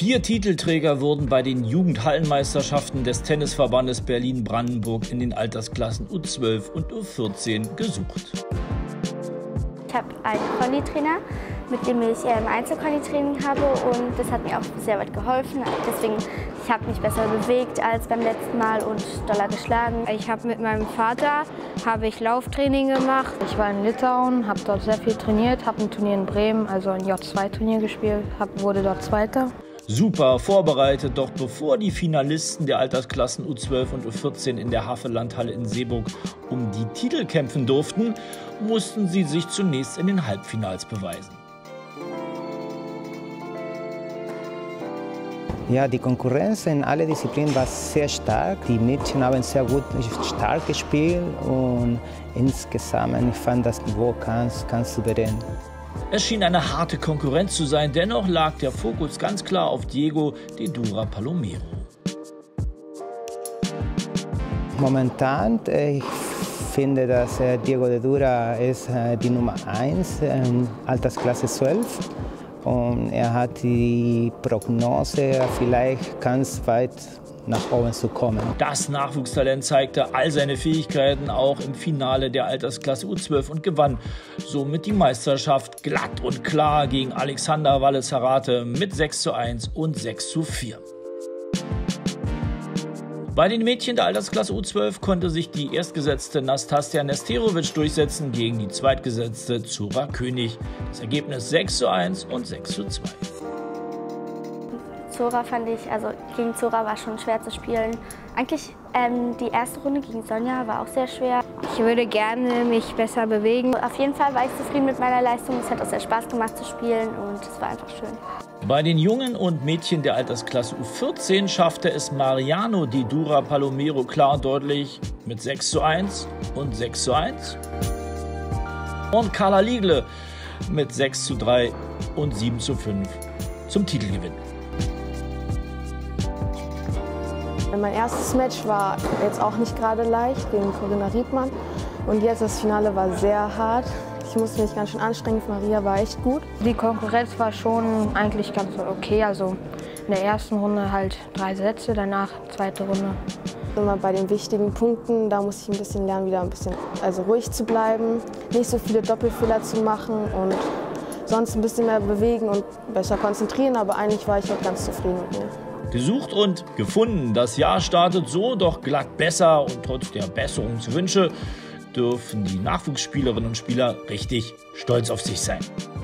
4 Titelträger wurden bei den Jugendhallenmeisterschaften des Tennisverbandes Berlin-Brandenburg in den Altersklassen U12 und U14 gesucht. Ich habe einen Conditrainer, mit dem ich Einzelconditraining habe, und das hat mir auch sehr weit geholfen. Deswegen, ich habe mich besser bewegt als beim letzten Mal und doller geschlagen. Ich habe mit meinem Vater Lauftraining gemacht. Ich war in Litauen, habe dort sehr viel trainiert, habe ein Turnier in Bremen, also ein J2-Turnier gespielt, wurde dort Zweiter. Super vorbereitet, doch bevor die Finalisten der Altersklassen U12 und U14 in der Havellandhalle in Seeburg um die Titel kämpfen durften, mussten sie sich zunächst in den Halbfinals beweisen. Ja, die Konkurrenz in alle Disziplinen war sehr stark. Die Mädchen haben sehr gut, stark gespielt und insgesamt, ich fand das Niveau ganz souverän. Es schien eine harte Konkurrenz zu sein, dennoch lag der Fokus ganz klar auf Diego de Dura Palomero. Momentan, ich finde, dass Diego de Dura ist die Nummer 1 in Altersklasse 12. Und er hat die Prognose, vielleicht ganz weit nach oben zu kommen. Das Nachwuchstalent zeigte all seine Fähigkeiten auch im Finale der Altersklasse U12 und gewann somit die Meisterschaft glatt und klar gegen Alexander Walle-Zarate mit 6:1 und 6:4. Bei den Mädchen der Altersklasse U12 konnte sich die erstgesetzte Nastassja Nesterovic durchsetzen gegen die zweitgesetzte Zora König. Das Ergebnis 6:1 und 6:2. Zora fand ich, gegen Zora war schon schwer zu spielen. Eigentlich die erste Runde gegen Sonja war auch sehr schwer. Ich würde gerne mich besser bewegen. Auf jeden Fall war ich zufrieden mit meiner Leistung. Es hat auch sehr Spaß gemacht zu spielen und es war einfach schön. Bei den Jungen und Mädchen der Altersklasse U14 schaffte es Mariano de Dura Palomero klar und deutlich mit 6:1 und 6:1. Und Carla Liegle mit 6:3 und 7:5 zum Titelgewinn. Mein erstes Match war jetzt auch nicht gerade leicht gegen Corinna Riedmann. Und jetzt das Finale war sehr hart. Ich musste mich ganz schön anstrengen, Maria war echt gut. Die Konkurrenz war schon eigentlich ganz okay. Also in der ersten Runde halt 3 Sätze, danach zweite Runde. Immer bei den wichtigen Punkten, da musste ich ein bisschen lernen, wieder ein bisschen ruhig zu bleiben, nicht so viele Doppelfehler zu machen und sonst ein bisschen mehr bewegen und besser konzentrieren. Aber eigentlich war ich auch ganz zufrieden mit mir. Gesucht und gefunden. Das Jahr startet so doch glatt besser und trotz der Besserungswünsche dürfen die Nachwuchsspielerinnen und Spieler richtig stolz auf sich sein.